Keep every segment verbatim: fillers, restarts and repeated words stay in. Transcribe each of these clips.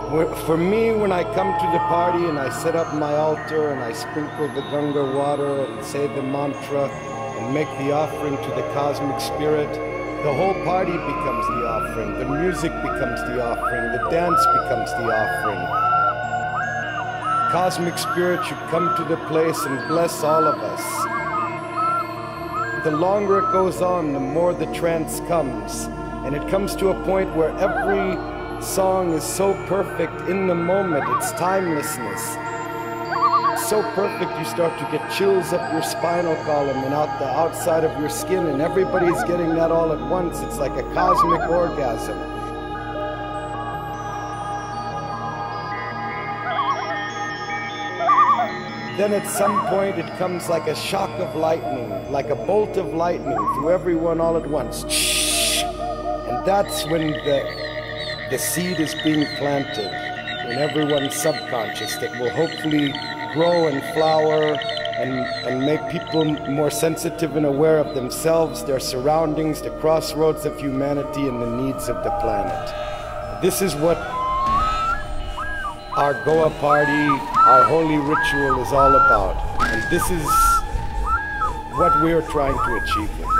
For me, when I come to the party and I set up my altar and I sprinkle the Ganga water and say the mantra and make the offering to the cosmic spirit, the whole party becomes the offering, the music becomes the offering, the dance becomes the offering. Cosmic spirit should come to the place and bless all of us. The longer it goes on, the more the trance comes. And it comes to a point where every song is so perfect in the moment, it's timelessness. So perfect you start to get chills up your spinal column and out the outside of your skin, and everybody's getting that all at once. It's like a cosmic orgasm. Then at some point it comes like a shock of lightning, like a bolt of lightning through everyone all at once. And that's when the, the seed is being planted in everyone's subconscious that will hopefully grow and flower and, and make people more sensitive and aware of themselves, their surroundings, the crossroads of humanity, and the needs of the planet. This is what our Goa party, our holy ritual is all about. And this is what we are trying to achieve with it.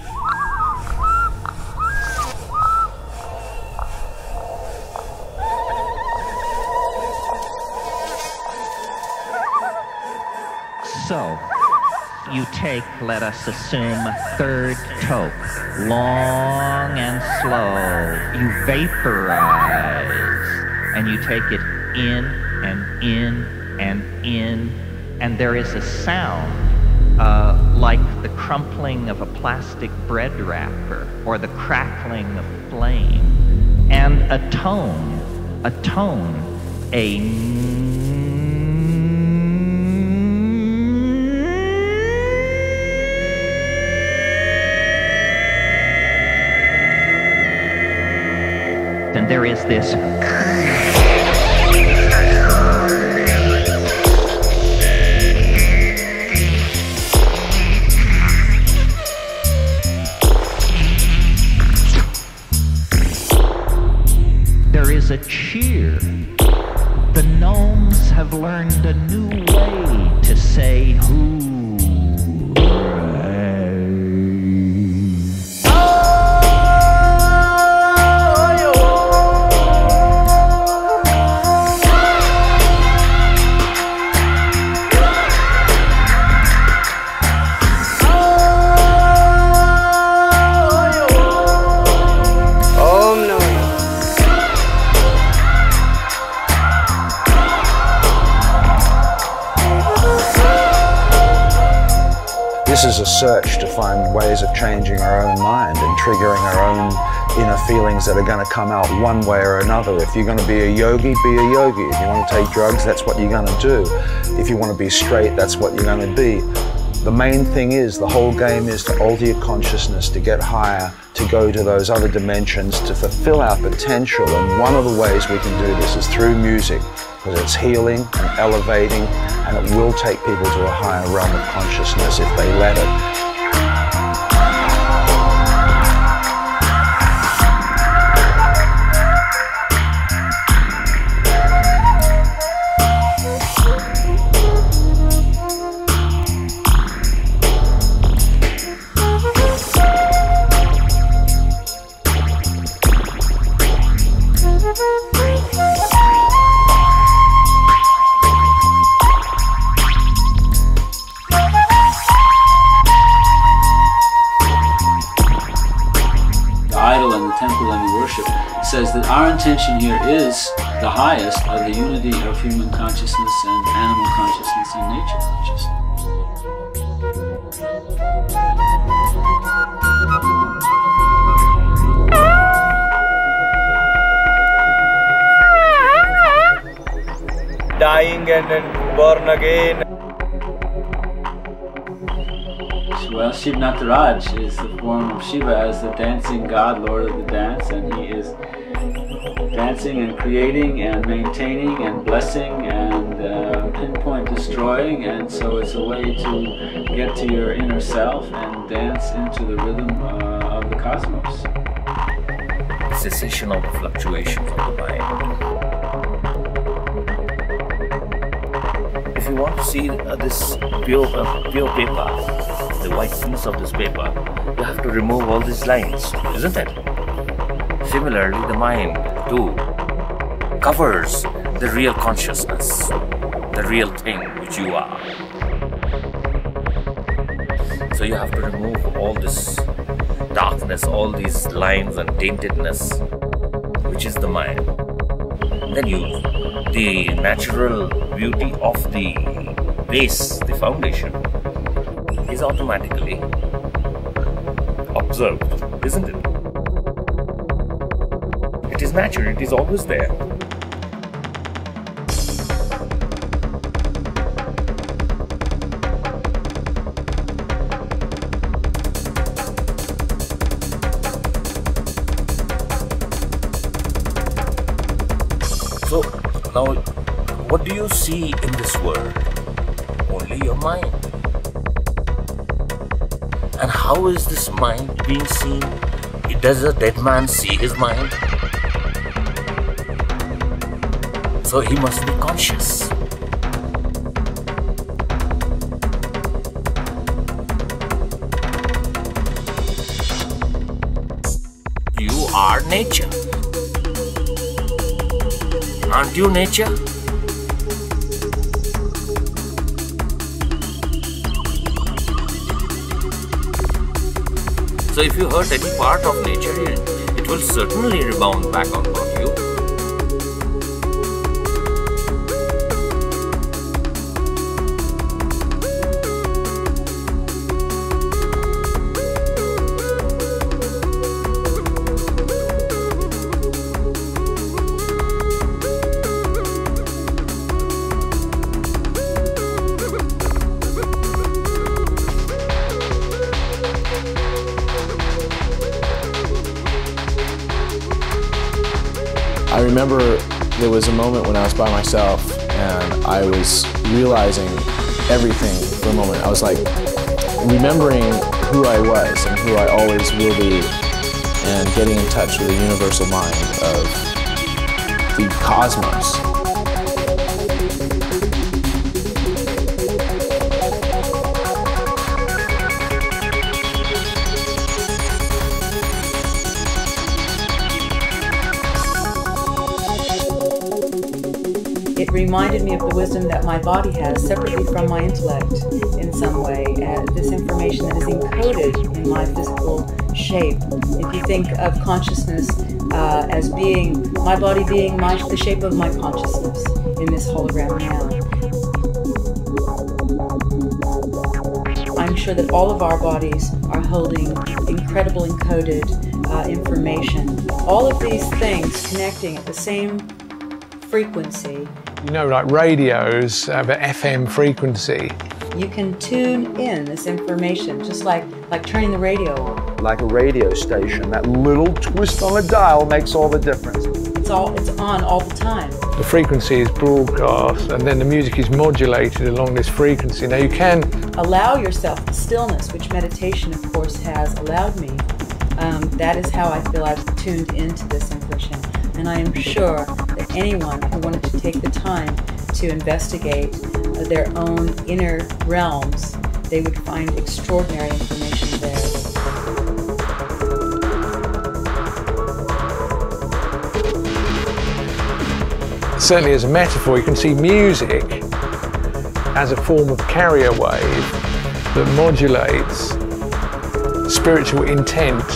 So, you take, let us assume, third toke, long and slow. You vaporize, and you take it in and in and in, and there is a sound uh, like the crumpling of a plastic bread wrapper or the crackling of flame, and a tone, a tone, a and there is this there is a cheer. The gnomes have learned a new way to say who. This is a search to find ways of changing our own mind and triggering our own inner feelings that are going to come out one way or another. If you're going to be a yogi, be a yogi. If you want to take drugs, that's what you're going to do. If you want to be straight, that's what you're going to be. The main thing is, the whole game is to alter your consciousness, to get higher, to go to those other dimensions, to fulfill our potential. And one of the ways we can do this is through music, because it's healing and elevating, and it will take people to a higher realm of consciousness if they let it. Says that our intention here is the highest of the unity of human consciousness and animal consciousness and nature consciousness. Dying and then born again. Well, Shiv Nataraj is the form of Shiva as the dancing god, lord of the dance, and he is dancing and creating and maintaining and blessing and uh, pinpoint destroying, and so it's a way to get to your inner self and dance into the rhythm uh, of the cessation of the fluctuations of the mind. you want to see uh, this pure, uh, pure paper, the white piece of this paper, you have to remove all these lines, isn't it? Similarly, the mind too covers the real consciousness, the real thing which you are. So you have to remove all this darkness, all these lines and taintedness, which is the mind. Then you, the natural beauty of the base, the foundation, is automatically observed, isn't it? It is natural, it is always there. So now, what do you see in this world? Only your mind. And how is this mind being seen? Does a dead man see his mind? So he must be conscious. You are nature. Aren't you nature? So if you hurt any part of nature, it will certainly rebound back on you. I remember there was a moment when I was by myself and I was realizing everything for a moment. I was like remembering who I was and who I always will be and getting in touch with the universal mind of the cosmos. It reminded me of the wisdom that my body has separately from my intellect in some way, and this information that is encoded in my physical shape. If you think of consciousness uh, as being, my body being my, the shape of my consciousness in this hologram now. I'm sure that all of our bodies are holding incredible encoded uh, information. All of these things connecting at the same frequency. You know, like radios have an F M frequency. You can tune in this information, just like, like turning the radio on. Like a radio station, that little twist on the dial makes all the difference. It's, all, it's on all the time. The frequency is broadcast and then the music is modulated along this frequency. Now you can allow yourself the stillness, which meditation, of course, has allowed me. Um, that is how I feel I've tuned into this information. And I am sure that anyone who wanted to take the time to investigate uh, their own inner realms, they would find extraordinary information there. Certainly as a metaphor, you can see music as a form of carrier wave that modulates spiritual intent.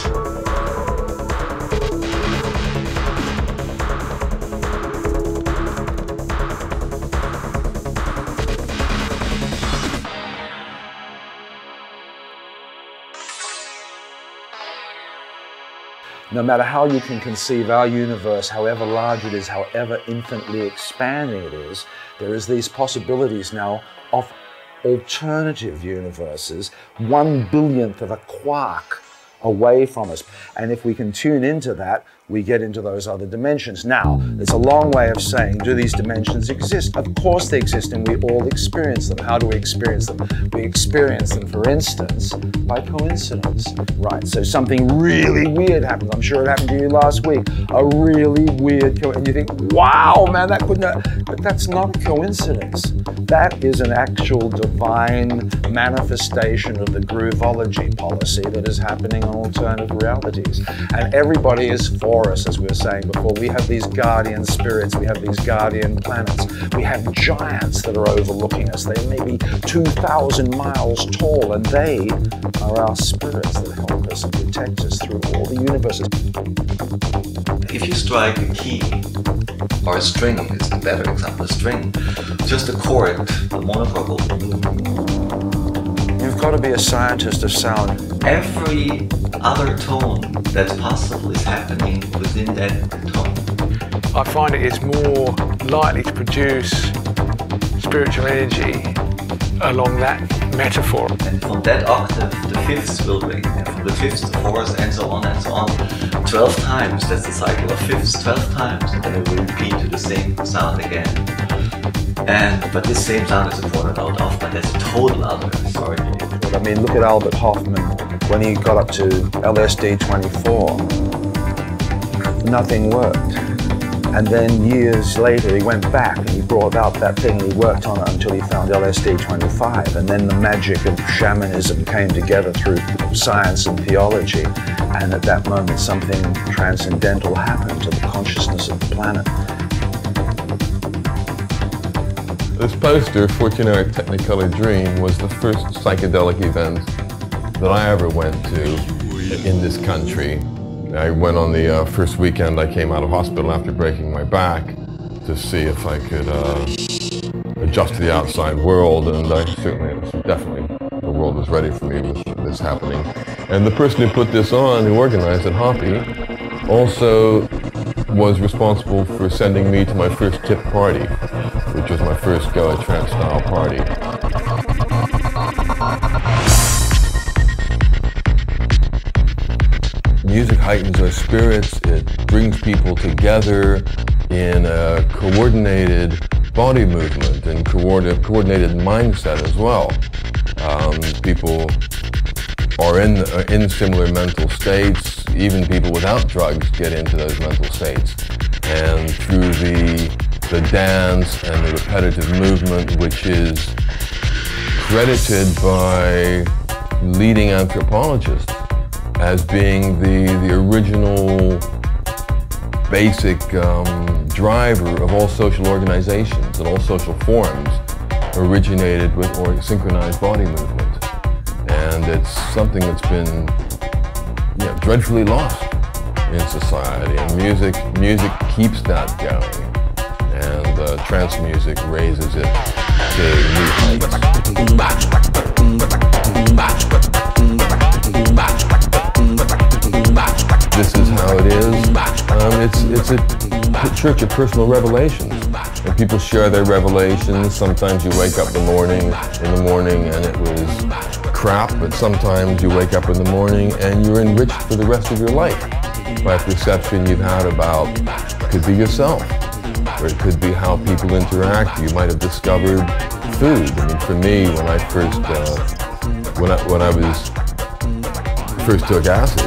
No matter how you can conceive our universe, however large it is, however infinitely expanding it is, there is these possibilities now of alternative universes, one billionth of a quark away from us. And if we can tune into that, we get into those other dimensions. Now, it's a long way of saying, do these dimensions exist? Of course they exist, and we all experience them. How do we experience them? We experience them, for instance, by coincidence, right? So something really weird happens. I'm sure it happened to you last week. A really weird coincidence. And you think, wow, man, that couldn't have, but that's not a coincidence. That is an actual divine manifestation of the groovology policy that is happening on alternative realities. And everybody is for us, as we were saying before. We have these guardian spirits, we have these guardian planets, we have giants that are overlooking us. They may be two thousand miles tall, and they are our spirits that help us and protect us through all the universes. If you strike a key, or a string is the better example, a string, just a chord, a monochord. You've got to be a scientist of sound. Every other tone that's possible is happening within that tone. I find it is more likely to produce spiritual energy along that metaphor. And from that octave, the fifths will ring, and from the fifths, the fourths, and so on and so on. twelve times, that's the cycle of fifths, twelve times, and then it will repeat to the same sound again. And, but this same sound is a quarter note off, but that's a total other story. I mean, look at Albert Hoffman. When he got up to L S D twenty-four, nothing worked. And then years later, he went back and he brought out that thing and he worked on it until he found L S D twenty-five. And then the magic of shamanism came together through science and theology. And at that moment, something transcendental happened to the consciousness of the planet. This poster, Fortunary Technicolor Dream, was the first psychedelic event that I ever went to in this country. I went on the uh, first weekend I came out of hospital after breaking my back to see if I could uh, adjust to the outside world, and I certainly, it was definitely, the world was ready for me with this happening. And the person who put this on, who organized it, Hoppy, also was responsible for sending me to my first tip party, which was my first go at trance style party. Music heightens our spirits, it brings people together in a coordinated body movement and coordinated, coordinated mindset as well. Um, people are in, are in similar mental states, even people without drugs get into those mental states. And through the, the dance and the repetitive movement, which is credited by leading anthropologists as being the, the original basic um, driver of all social organizations and all social forms, originated with or synchronized body movement. And it's something that's been yeah, dreadfully lost in society. And music, music keeps that going. And uh, trance music raises it to new heights. This is how it is. Um, it's it's a church of personal revelations, and people share their revelations. Sometimes you wake up in the morning, in the morning, and it was crap. But sometimes you wake up in the morning and you're enriched for the rest of your life by a perception you've had about. It could be yourself, or it could be how people interact. You might have discovered food. I mean, for me, when I first uh, when I when I was first took acid.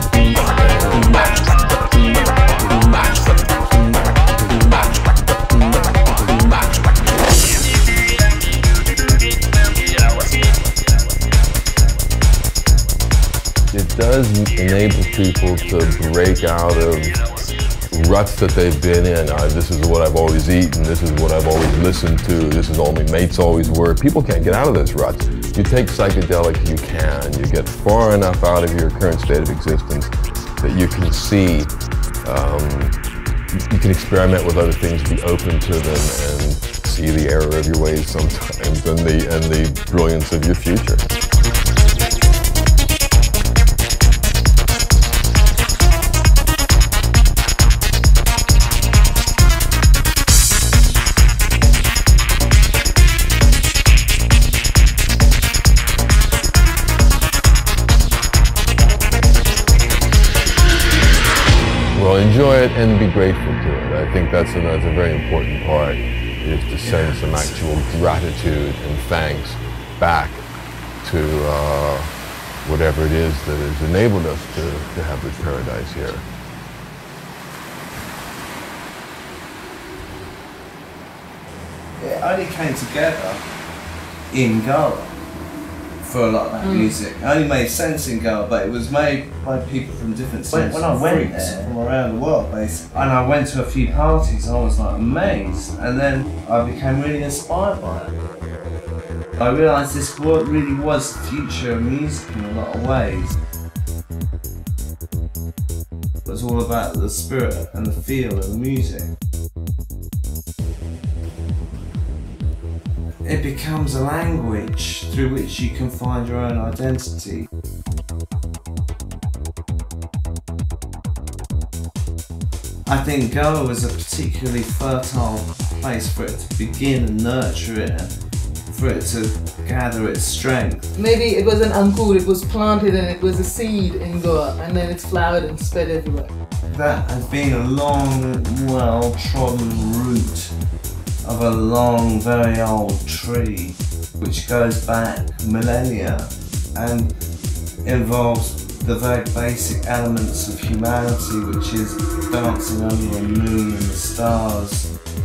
It does enable people to break out of ruts that they've been in. Uh, this is what I've always eaten, this is what I've always listened to, this is all my mates always were. People can't get out of those ruts. You take psychedelics, you can. You get far enough out of your current state of existence that you can see, um, you can experiment with other things, be open to them, and see the error of your ways sometimes and the, and the brilliance of your future. So enjoy it and be grateful to it. I think that's a, that's a very important part, is to send some actual gratitude and thanks back to uh, whatever it is that has enabled us to, to have this paradise here. It only came together in Goa for a lot of that mm. music. It only made sense in Goa, but it was made by people from different states. When, when I went there, from around the world, basically, and I went to a few parties, I was like amazed, and then I became really inspired by it. I realised this really was the future of music in a lot of ways. It was all about the spirit and the feel of the music. It becomes a language through which you can find your own identity. I think Goa was a particularly fertile place for it to begin and nurture it, and for it to gather its strength. Maybe it was an ankur, it was planted and it was a seed in Goa, and then it's flowered and spread everywhere. That has been a long, well-trodden route of a long, very old tree, which goes back millennia and involves the very basic elements of humanity, which is dancing under a moon and the stars.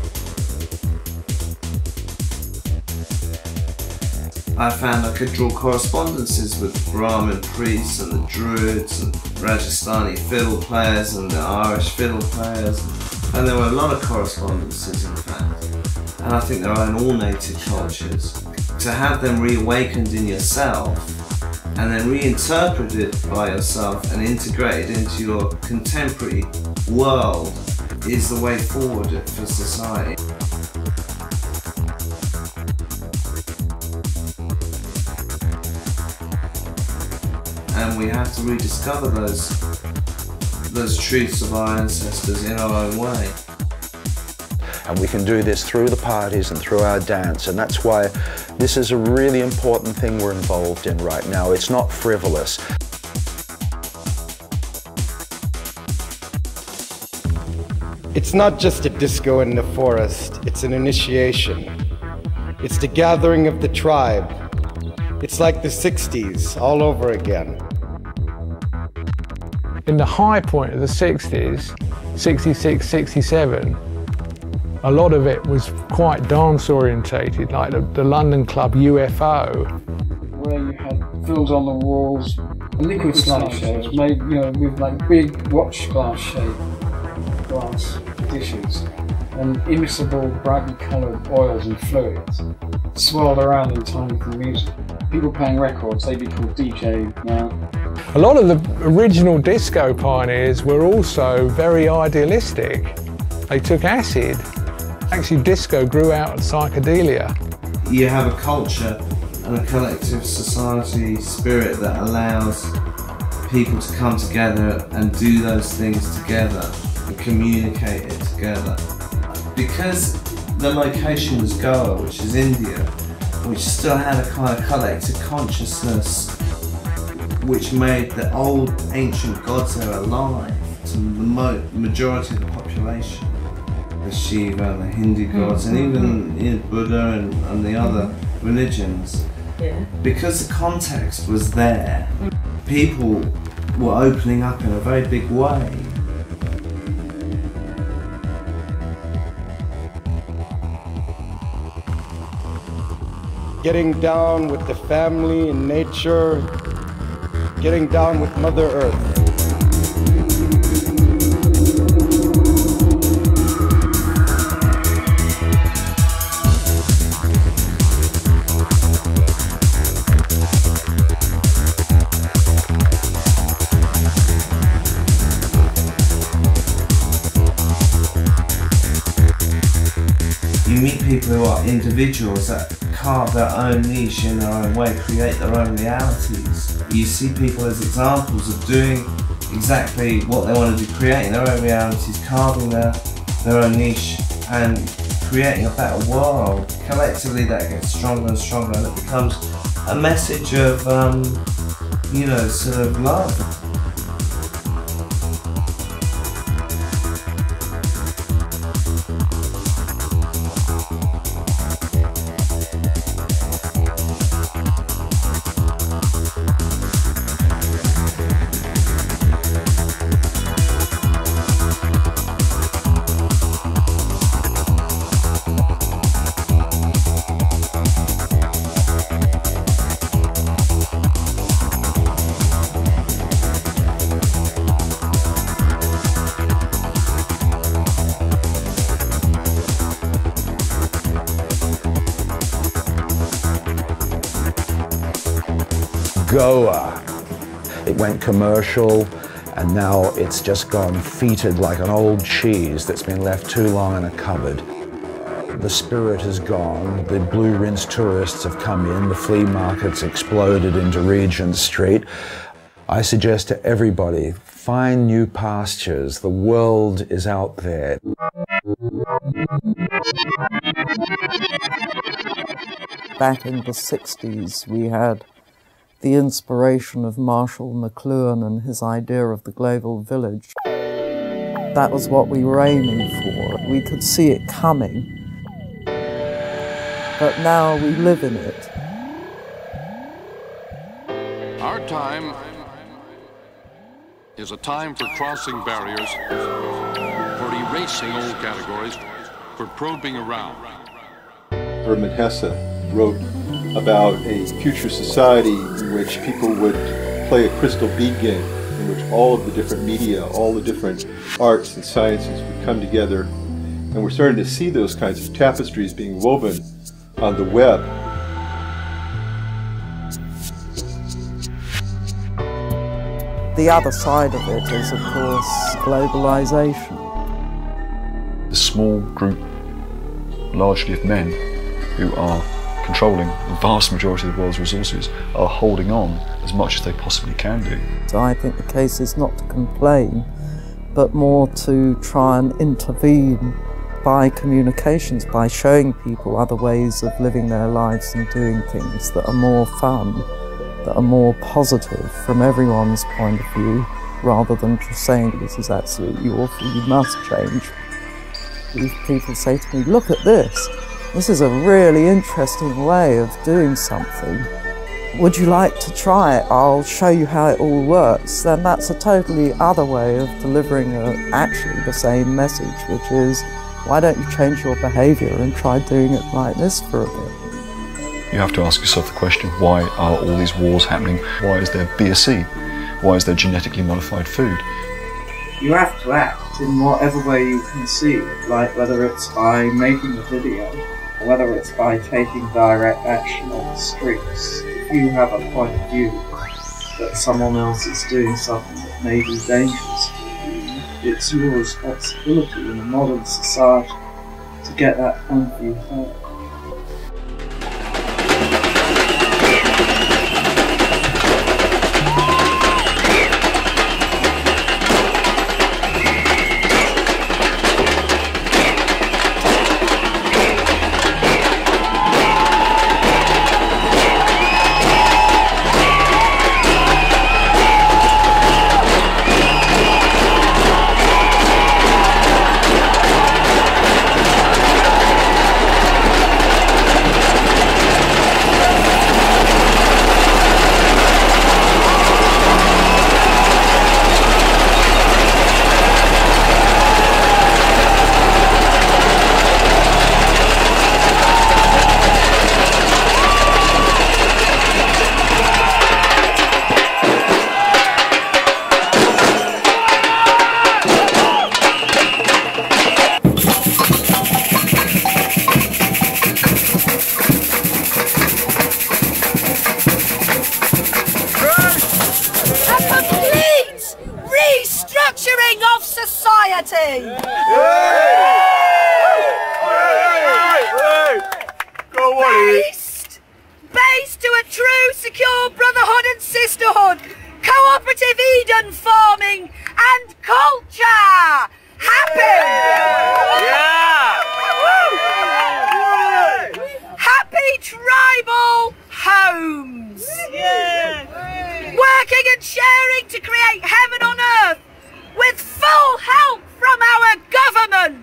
I found I could draw correspondences with Brahmin priests and the Druids and Rajasthani fiddle players and the Irish fiddle players, and there were a lot of correspondences in fact. And I think there are in all native cultures. To have them reawakened in yourself and then reinterpreted by yourself and integrated into your contemporary world is the way forward for society. And we have to rediscover those, those truths of our ancestors in our own way. And we can do this through the parties and through our dance, and that's why this is a really important thing we're involved in right now. It's not frivolous. It's not just a disco in the forest, it's an initiation. It's the gathering of the tribe. It's like the sixties all over again. In the high point of the sixties, sixty-six, sixty-seven, a lot of it was quite dance orientated, like the, the London club U F O. Where you had films on the walls, liquid slide shows made, you know, with like big watch glass shaped glass dishes and immiscible, brightly coloured oils and fluids swirled around in time with the music. People playing records, they'd be called D J now. A lot of the original disco pioneers were also very idealistic. They took acid. Actually, disco grew out of psychedelia. You have a culture and a collective society spirit that allows people to come together and do those things together and communicate it together. Because the location was Goa, which is India, which still had a kind of collective consciousness which made the old ancient gods there alive to the mo majority of the population. The Shiva and the Hindu gods, and even you know, Buddha and, and the other religions. Yeah. Because the context was there, people were opening up in a very big way. Getting down with the family and nature, getting down with Mother Earth. You meet people who are individuals that carve their own niche in their own way, create their own realities. You see people as examples of doing exactly what they want to do, creating their own realities, carving their, their own niche and creating a better world. Collectively that gets stronger and stronger, and it becomes a message of, um, you know, sort of love. goer. It went commercial, and now it's just gone fetid like an old cheese that's been left too long in a cupboard. The spirit is gone, the blue rinse tourists have come in, the flea market's exploded into Regent Street. I suggest to everybody, find new pastures. The world is out there. Back in the sixties, we had the inspiration of Marshall McLuhan and his idea of the global village. That was what we were aiming for. We could see it coming. But now we live in it. Our time is a time for crossing barriers, for erasing old categories, for probing around. Hermann Hesse wrote about a future society in which people would play a crystal bead game, in which all of the different media, all the different arts and sciences would come together. And we're starting to see those kinds of tapestries being woven on the web. The other side of it is, of course, globalization. The small group, largely of men, who are controlling the vast majority of the world's resources, are holding on as much as they possibly can do. So I think the case is not to complain, but more to try and intervene by communications, by showing people other ways of living their lives and doing things that are more fun, that are more positive from everyone's point of view, rather than just saying this is absolutely awful, you must change. These people say to me, look at this, this is a really interesting way of doing something. Would you like to try it? I'll show you how it all works. Then that's a totally other way of delivering a, actually the same message, which is, why don't you change your behaviour and try doing it like this for a bit? You have to ask yourself the question, why are all these wars happening? Why is there B S E? Why is there genetically modified food? You have to act in whatever way you can see, like whether it's by making a video, or whether it's by taking direct action on the streets. If you have a point of view that someone else is doing something that may be dangerous to you, it's your responsibility in a modern society to get that point of view heard. Based, based to a true, secure brotherhood and sisterhood, cooperative Eden farming and culture. Happy! Yeah! Happy tribal homes. Yeah! Working and sharing to create heaven on earth with full help from our government.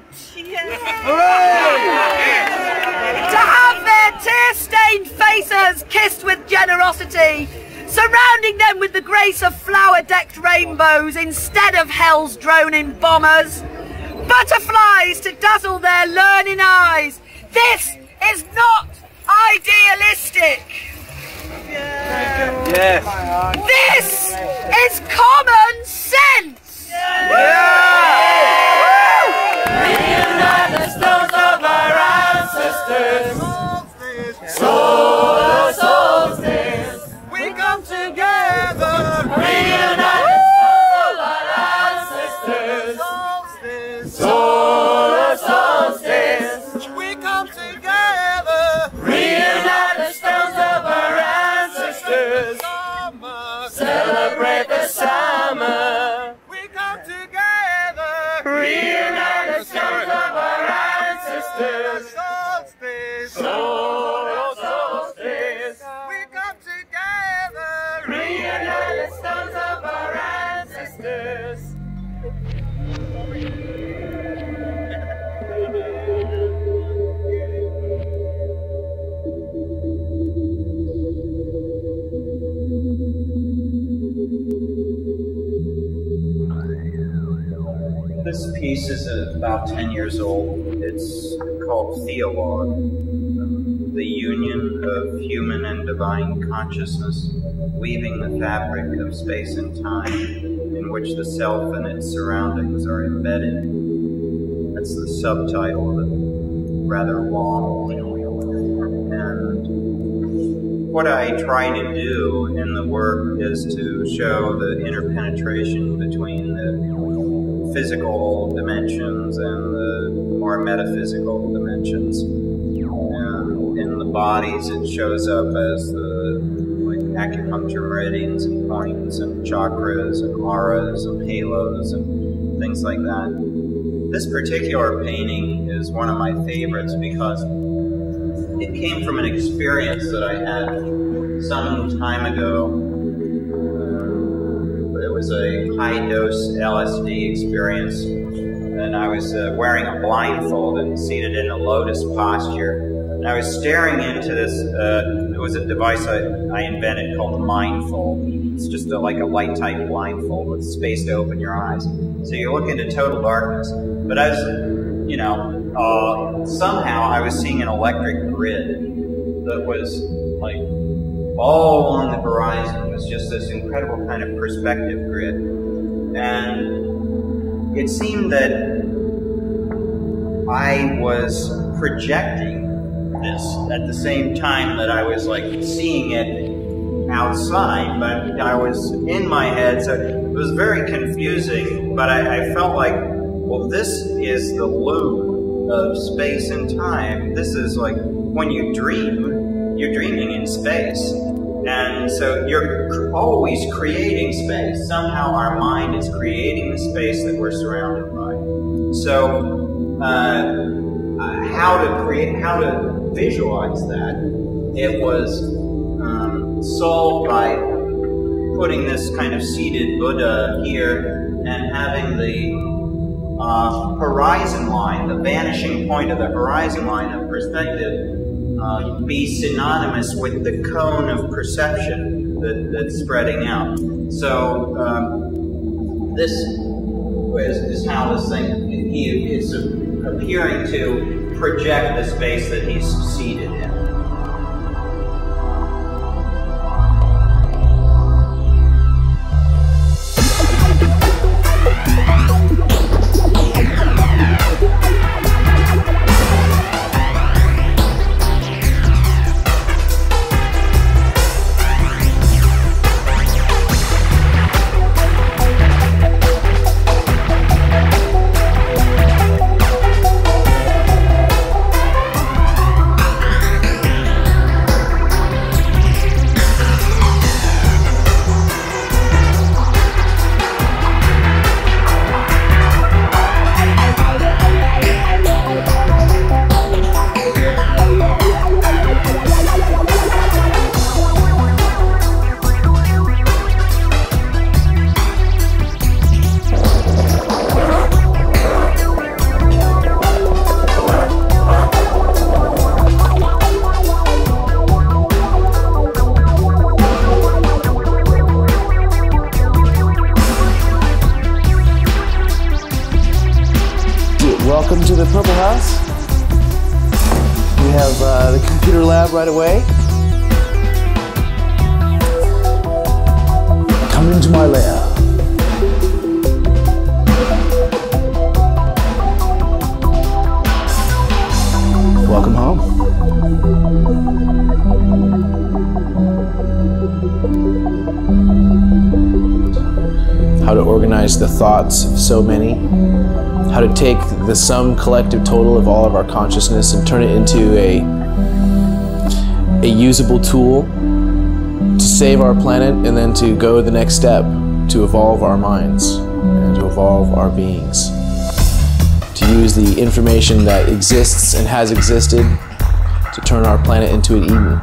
To have their tear-stained faces kissed with generosity, surrounding them with the grace of flower-decked rainbows instead of hell's droning bombers. Butterflies to dazzle their learning eyes. This is not idealistic. Yes. This is common sense. Reunite the stones of our ancestors. Soul of solstice. We come together. sisters. Solstice. Solar solstice. We come together. Reunite the stones of our ancestors. This piece is about ten years old. It's called Theologue, the union of human and divine consciousness, weaving the fabric of space and time in which the self and its surroundings are embedded. That's the subtitle of it, rather long. And what I try to do in the work is to show the interpenetration between the physical dimensions and the more metaphysical dimensions. And in the bodies, it shows up as the like acupuncture meridians and points and chakras and auras and halos and things like that. This particular painting is one of my favorites because it came from an experience that I had some time ago. It was a high-dose L S D experience, and I was uh, wearing a blindfold and seated in a lotus posture. And I was staring into this, uh, it was a device I, I invented called the Mindfold. It's just a, like a light-type blindfold with space to open your eyes. So you look into total darkness. But I was, you know, uh, somehow I was seeing an electric grid that was like all along the horizon. It was just this incredible kind of perspective grid. And it seemed that I was projecting this at the same time that I was like seeing it outside, but I was in my head, so it was very confusing, but I, I felt like, well, this is the loop of space and time. This is like, when you dream, you're dreaming in space. And so you're always creating space. Somehow our mind is creating the space that we're surrounded by. So uh, how to create, how to visualize that, it was um, solved by putting this kind of seated Buddha here and having the uh, horizon line, the vanishing point of the horizon line of perspective, Uh, be synonymous with the cone of perception that, that's spreading out. So um, this is, is how this thing he is appearing to project the space that he's seated in. Welcome to the Purple House. We have uh, the computer lab right away. Come into my lab. Welcome home. How to organize the thoughts of so many. How to take the sum collective total of all of our consciousness and turn it into a, a usable tool to save our planet and then to go the next step, to evolve our minds and to evolve our beings. to use the information that exists and has existed to turn our planet into an Eden.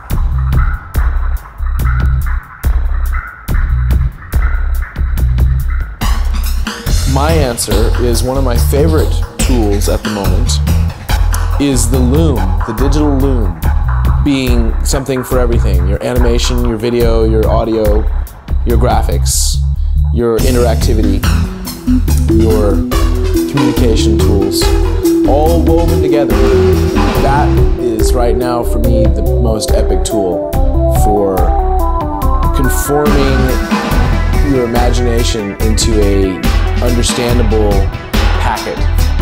My answer is one of my favorite tools at the moment is the loom, the digital loom, being something for everything. Your animation, your video, your audio, your graphics, your interactivity, your communication tools, all woven together. That is right now for me the most epic tool for conforming your imagination into a understandable packet.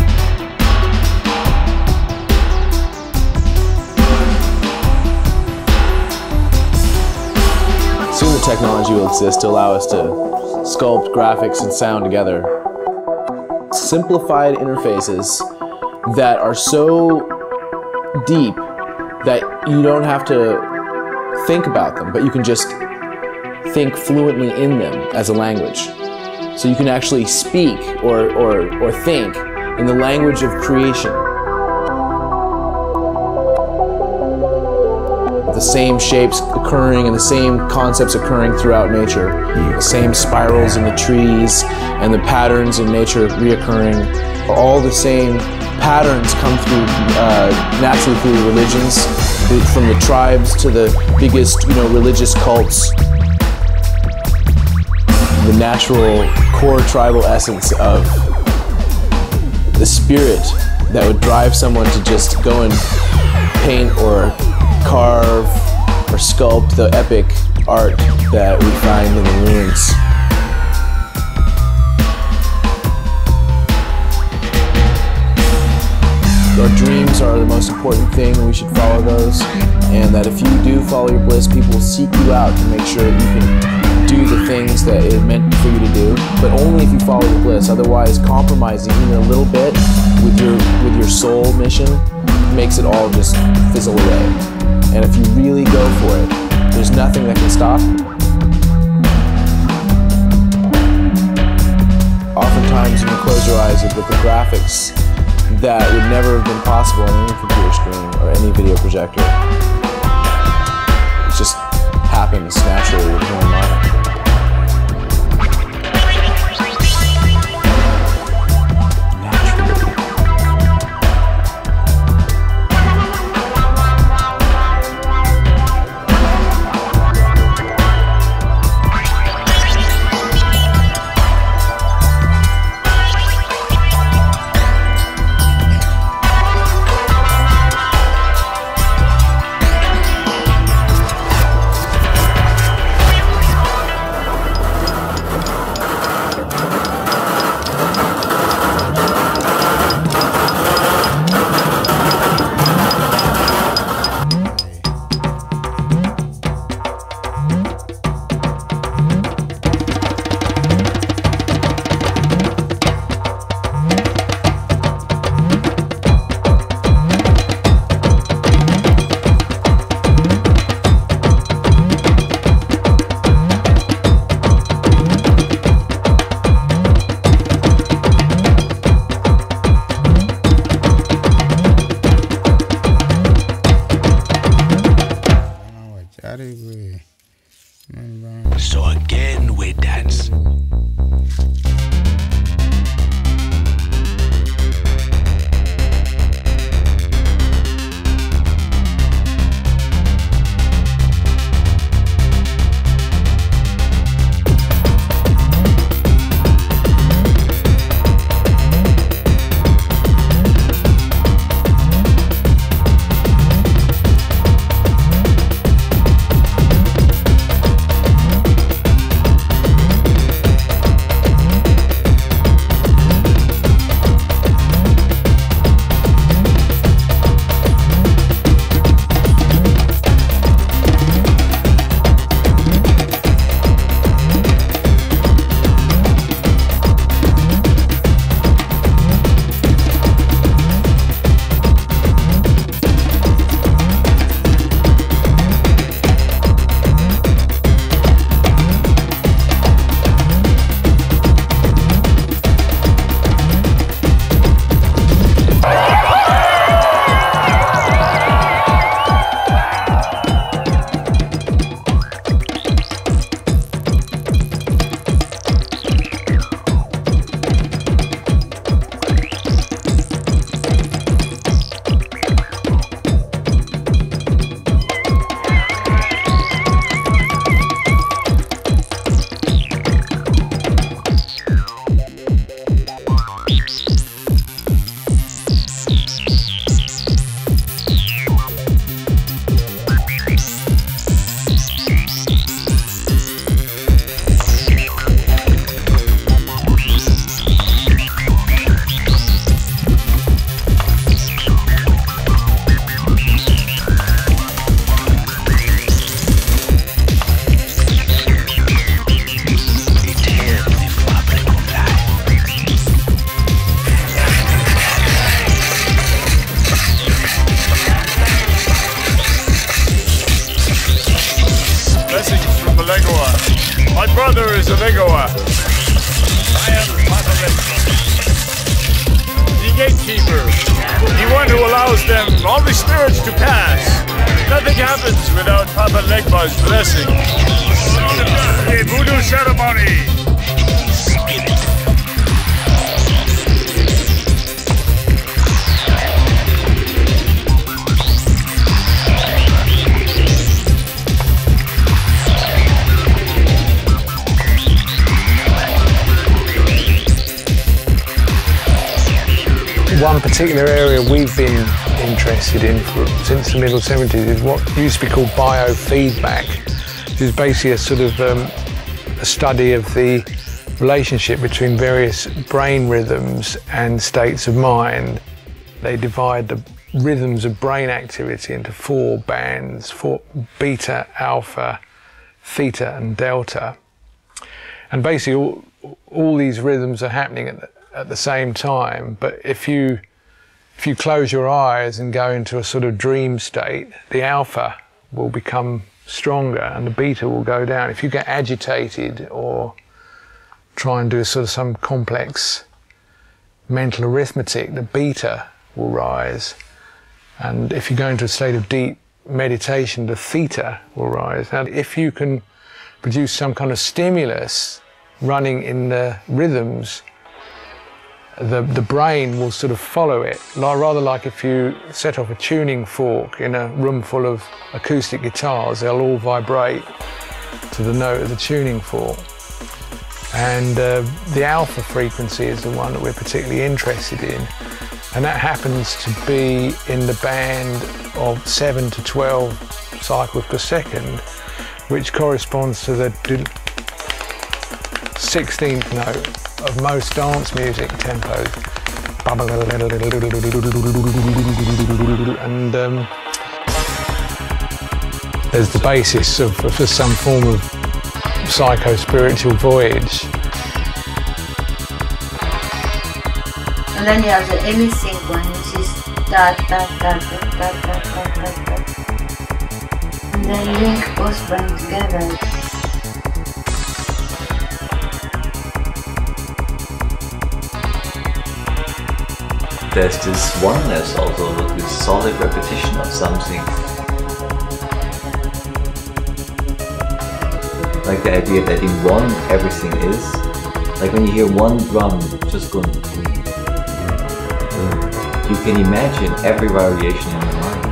Soon the technology will exist to allow us to sculpt graphics and sound together. Simplified interfaces that are so deep that you don't have to think about them, but you can just think fluently in them as a language. So you can actually speak or, or, or think in the language of creation. The same shapes occurring and the same concepts occurring throughout nature. The same spirals in the trees and the patterns in nature reoccurring. All the same patterns come through uh, naturally through religions, from the tribes to the biggest, you know, religious cults. The natural core tribal essence of the spirit that would drive someone to just go and paint or carve or sculpt the epic art that we find in the ruins. Our dreams are the most important thing, and we should follow those. And that if you do follow your bliss, people will seek you out to make sure that you can do the things that it meant for you to do, but only if you follow your bliss. Otherwise, compromising even a little bit with your with your soul mission makes it all just fizzle away. And if you really go for it, there's nothing that can stop you. Oftentimes, when you close your eyes with the graphics that would never have been possible on any computer screen or any video projector. It just happens naturally with your mind. urge to pass. Nothing happens without Papa Legba's blessing. A voodoo ceremony. One particular area we've been interested in for, since the middle seventies is what used to be called biofeedback, which is basically a sort of um, a study of the relationship between various brain rhythms and states of mind. They divide the rhythms of brain activity into four bands, four, beta, alpha, theta and delta. And basically all, all these rhythms are happening at the, at the same time, but if you if you close your eyes and go into a sort of dream state, the alpha will become stronger and the beta will go down. If you get agitated or try and do sort of some complex mental arithmetic, the beta will rise, and if you go into a state of deep meditation, the theta will rise. Now, if you can produce some kind of stimulus running in the rhythms, The, the brain will sort of follow it, rather like if you set off a tuning fork in a room full of acoustic guitars, they'll all vibrate to the note of the tuning fork. And uh, the alpha frequency is the one that we're particularly interested in, and that happens to be in the band of seven to twelve cycles per second, which corresponds to the sixteenth note of most dance music tempos. And um, there's the basis of, for some form of psycho-spiritual voyage. And then you have the hemisync one, which is da da da da da da da da da. And then link both brains together. There's this oneness also, this solid repetition of something. Like the idea that in one everything is. Like when you hear one drum just going, you can imagine every variation in your mind.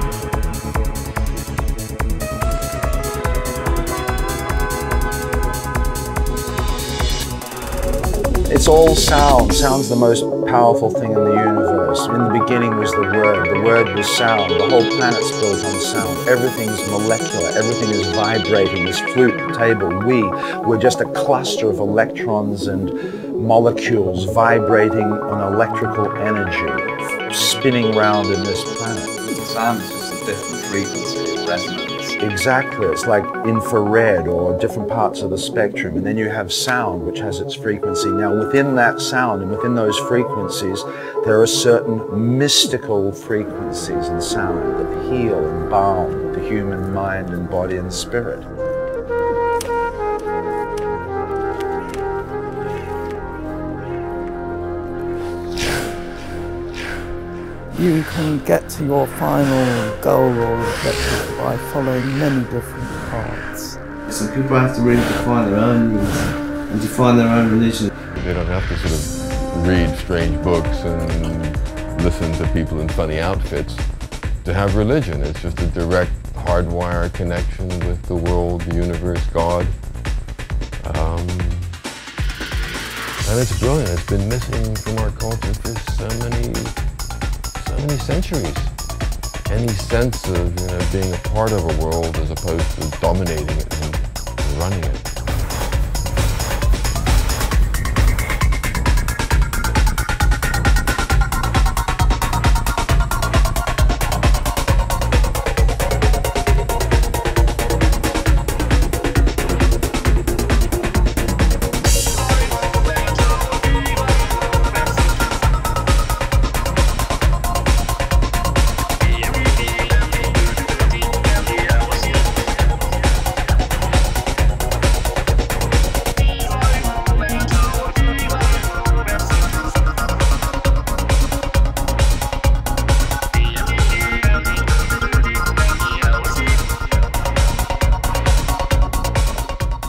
It's all sound. Sound's the most powerful thing in the universe. In the beginning was the Word. The Word was sound. The whole planet's built on sound. Everything's molecular. Everything is vibrating. This flute table, we, we're just a cluster of electrons and molecules vibrating on electrical energy, spinning around in this planet. Sound is just a different frequency, resonance. Exactly, it's like infrared or different parts of the spectrum, and then you have sound, which has its frequency. Now within that sound and within those frequencies, there are certain mystical frequencies in sound that heal and balm the human mind and body and spirit. You can get to your final goal or objective by following many different paths. So people have to really define their own needs and define their own religion. They don't have to sort of read strange books and listen to people in funny outfits to have religion. It's just a direct, hardwired connection with the world, the universe, God. Um, and it's brilliant. It's been missing from our culture for so many so many centuries. Any sense of, you know, being a part of a world as opposed to dominating it and, and running it.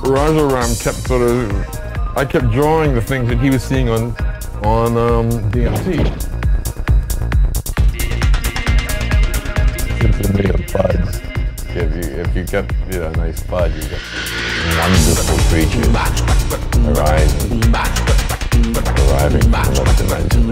Rajaram kept sort of, I kept drawing the things that he was seeing on, on um, D M T. Simply a fudge. If you, if you get, you know, a nice fudge, you get wonderful creatures arising, arriving from another dimension.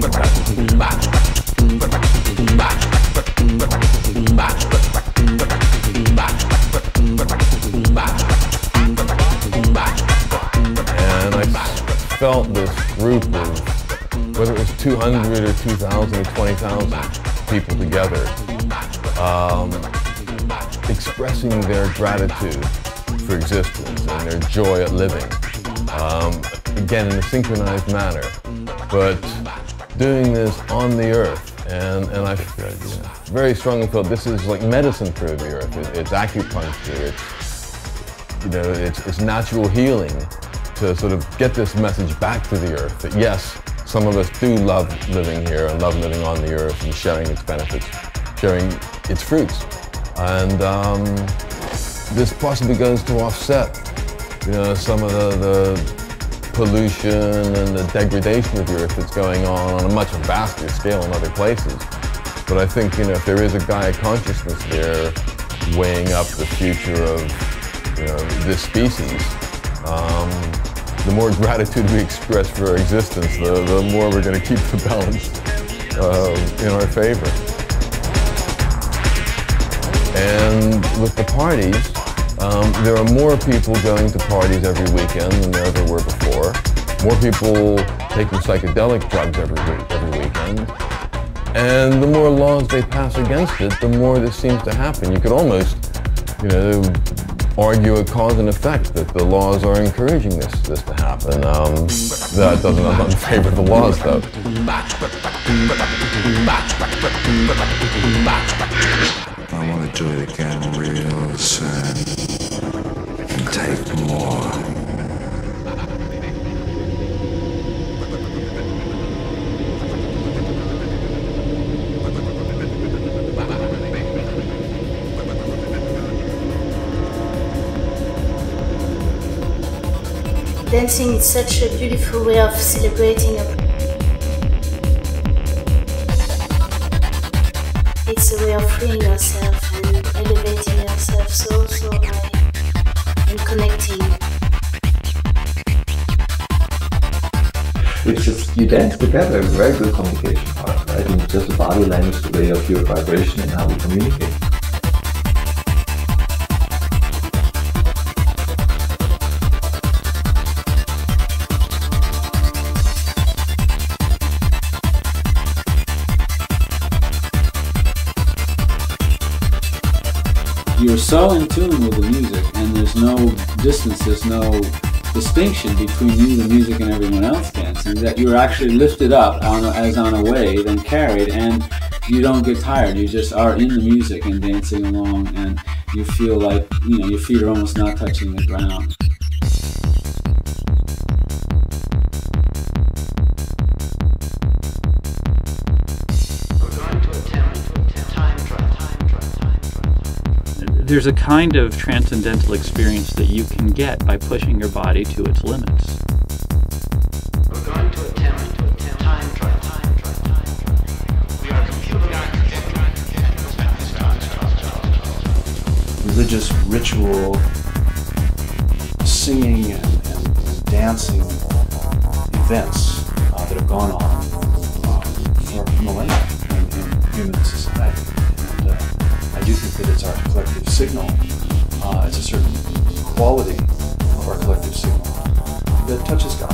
And I felt this group of, whether it was two hundred or two thousand or twenty thousand people together, um, expressing their gratitude for existence and their joy at living, um, again in a synchronized manner, but doing this on the earth. And, and I very strongly felt this is like medicine for the earth. It, it's acupuncture, it's, you know, it's, it's natural healing to sort of get this message back to the earth that yes, some of us do love living here and love living on the earth and sharing its benefits, sharing its fruits. And um, this possibly goes to offset, you know, some of the, the pollution and the degradation of the earth that's going on on a much vaster scale in other places. But I think, you know, if there is a Gaia consciousness there weighing up the future of, you know, this species, um, the more gratitude we express for our existence, the, the more we're going to keep the balance uh, in our favor. And with the parties, um, there are more people going to parties every weekend than there ever were before. More people taking psychedelic drugs every week, every weekend. And the more laws they pass against it, the more this seems to happen. You could almost, you know, argue a cause and effect that the laws are encouraging this this to happen. Um, that doesn't, I'm not in favor of the laws, though. I want to do it again real soon and take more. Dancing is such a beautiful way of celebrating a It's a way of freeing yourself and elevating yourself so, so high and connecting. It's just, you dance together, a very good communication part, right? And just the body language, the way of your vibration and how we communicate. You're so in tune with the music, and there's no distance, there's no distinction between you, the music, and everyone else dancing, that you're actually lifted up on, as on a wave and carried, and you don't get tired. You just are in the music and dancing along, and you feel like, you know, your feet are almost not touching the ground. There's a kind of transcendental experience that you can get by pushing your body to its limits. We're going to attempt to attempt time travel. Time travel. Time travel. We are computer religious ritual, singing and, and, and dancing events uh, that have gone on uh, for millennia in, in human society. And uh, I do think that it's our collective signal, uh, it's a certain quality of our collective signal that touches God.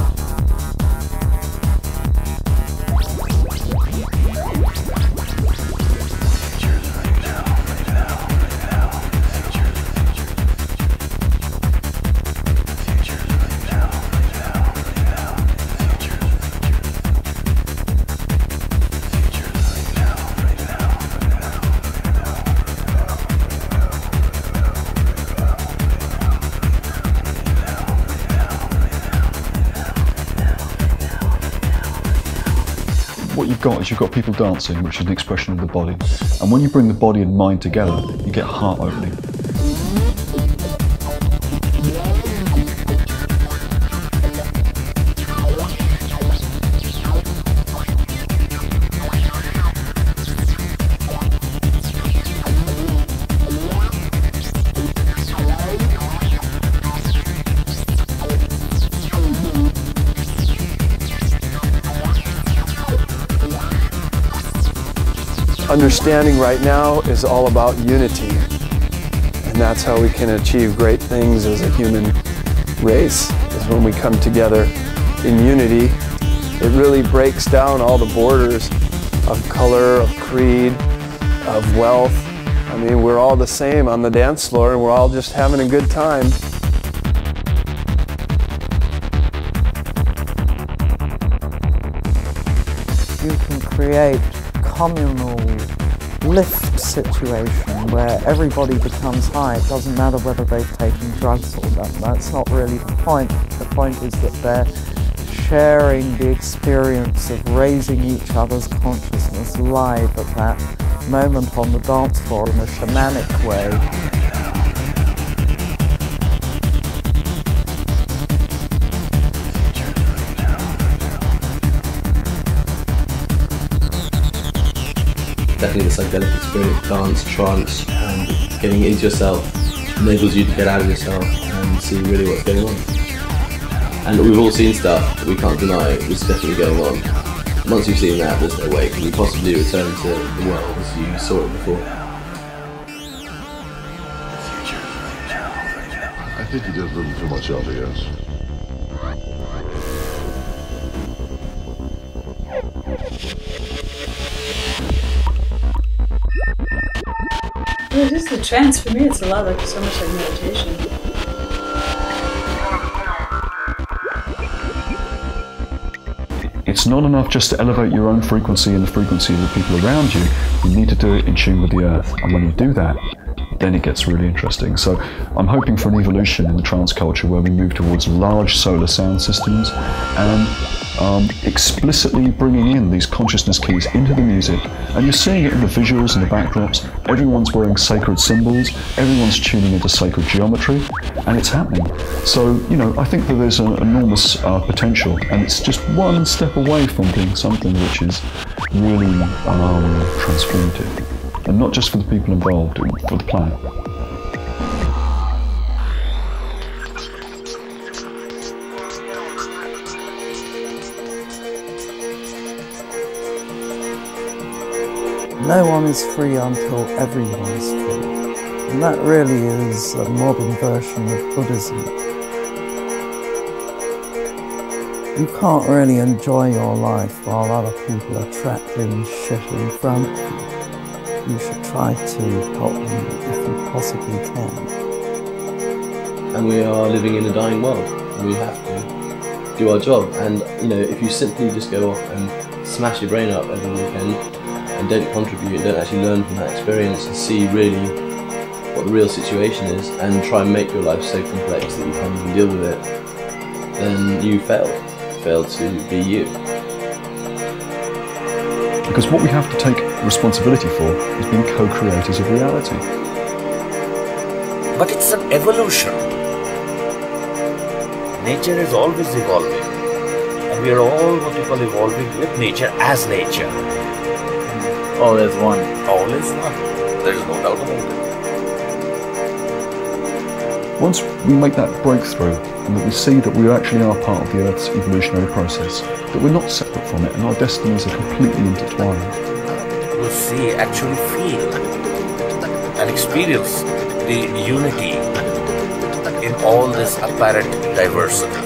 What you've got is you've got people dancing, which is an expression of the body. And when you bring the body and mind together, you get heart opening. understanding right now is all about unity. And that's how we can achieve great things as a human race, is when we come together in unity. It really breaks down all the borders of color, of creed, of wealth. I mean, we're all the same on the dance floor and we're all just having a good time. You can create communal lift situation where everybody becomes high. It doesn't matter whether they've taken drugs or not. That's not really the point. The point is that they're sharing the experience of raising each other's consciousness live at that moment on the dance floor in a shamanic way. Definitely the psychedelic experience, dance, trance, and getting into yourself enables you to get out of yourself and see really what's going on. And we've all seen stuff that we can't deny, which is definitely going on. Once you've seen that, there's no way can you possibly return to the world as you saw it before. I think he does a little too much of it, yes. Well, it is the trance. For me, it's a lot like so much like meditation. It's not enough just to elevate your own frequency and the frequency of the people around you. You need to do it in tune with the earth. And when you do that, then it gets really interesting. So I'm hoping for an evolution in the trance culture where we move towards large solar sound systems and um, explicitly bringing in these consciousness keys into the music. And you're seeing it in the visuals and the backdrops. Everyone's wearing sacred symbols, everyone's tuning into sacred geometry, and it's happening. So, you know, I think that there's an enormous uh, potential, and it's just one step away from being something which is really um, transformative. And not just for the people involved, for the planet. No one is free until everyone is free. And that really is a modern version of Buddhism. You can't really enjoy your life while other people are trapped in shit in front of you. You should try to help them if you possibly can. And we are living in a dying world, and we have to do our job. And you know, if you simply just go off and smash your brain up every weekend and don't contribute, and don't actually learn from that experience and see really what the real situation is, and try and make your life so complex that you can't even deal with it, then you failed. You failed to be you. Because what we have to take responsibility for is being co-creators of reality. But it's an evolution. Nature is always evolving. And we are all what you call evolving with nature as nature. All is one. All is one. There is no doubt about it. Once we make that breakthrough, and that we see that we actually are part of the Earth's evolutionary process, that we're not separate from it, and our destinies are completely intertwined. You see, actually feel and experience the unity in all this apparent diversity.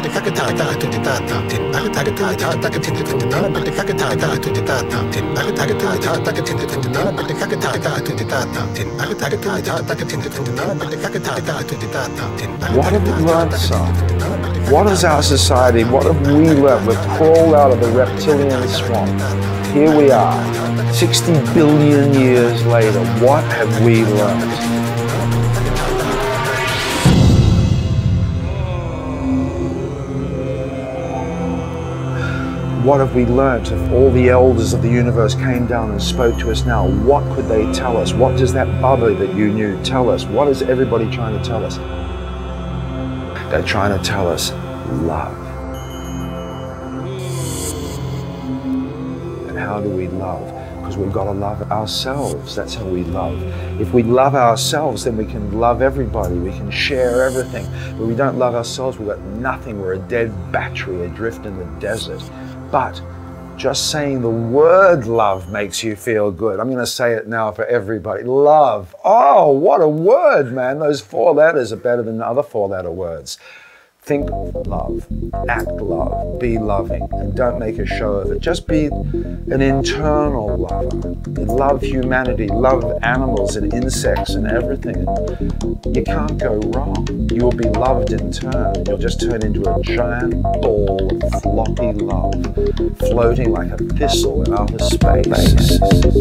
What have we learned, son? What is our society? What have we learned? We've crawled out of the reptilian swamp. Here we are, sixty billion years later. What have we learned? What have we learnt? If all the elders of the universe came down and spoke to us now, what could they tell us? What does that Bubba that you knew tell us? What is everybody trying to tell us? They're trying to tell us love. And how do we love? Because we've got to love ourselves. That's how we love. If we love ourselves, then we can love everybody. We can share everything. But we don't love ourselves, we've got nothing. We're a dead battery adrift in the desert. But just saying the word love makes you feel good. I'm going to say it now for everybody. Love. Oh, what a word, man. Those four letters are better than other four-letter words. Think love, act love, be loving, and don't make a show of it. Just be an internal lover. Love humanity, love animals and insects and everything. You can't go wrong. You'll be loved in turn. You'll just turn into a giant ball of floppy love, floating like a thistle in outer space.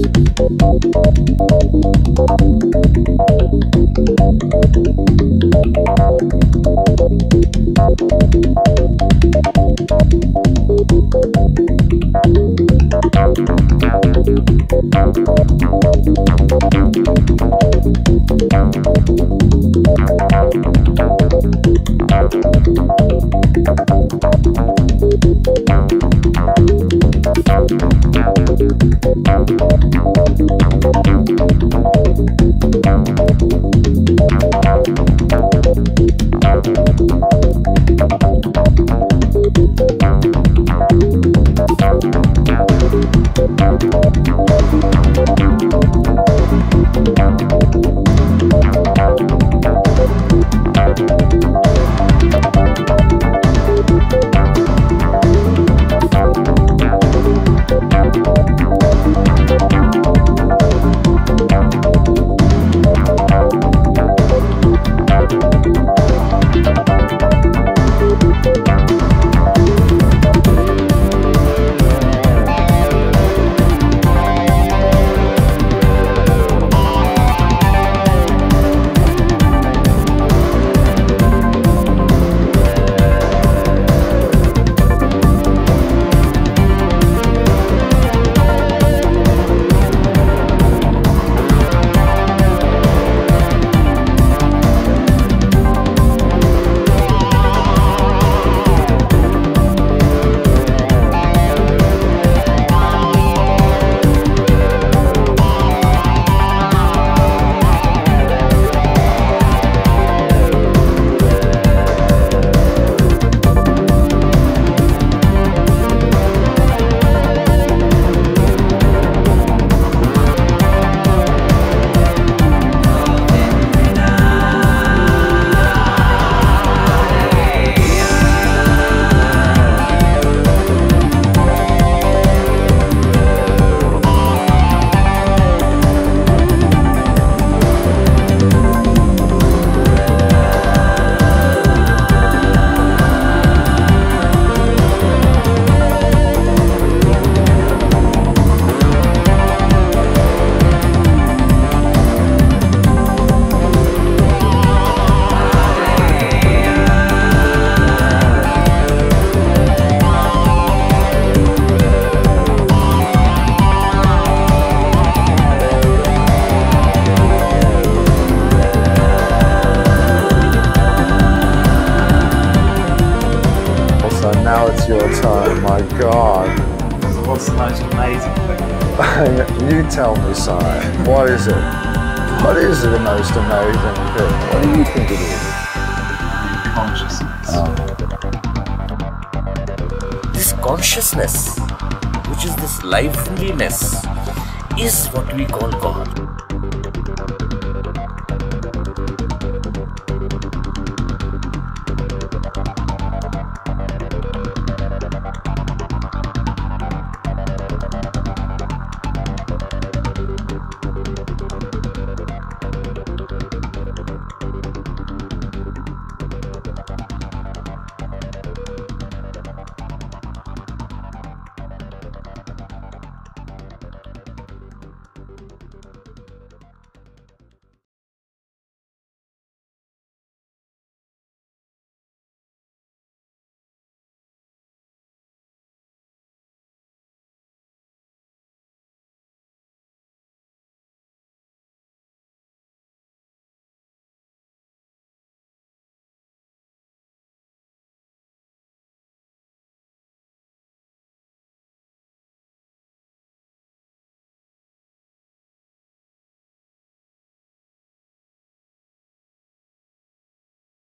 Now it's your time, my God. What's the most amazing thing? You tell me, Simon. What is it? What is the most amazing thing? What do you think it is? Consciousness. Oh. This consciousness, which is this liveliness, is what we call God.